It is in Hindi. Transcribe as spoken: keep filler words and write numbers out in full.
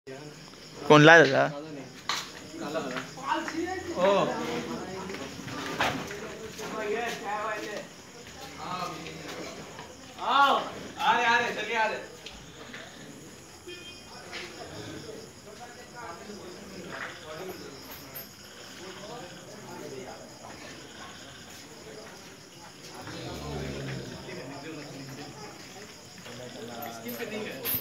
कौन ला दादा ओ आओ आ रहे आ रहे चलिए आ रहे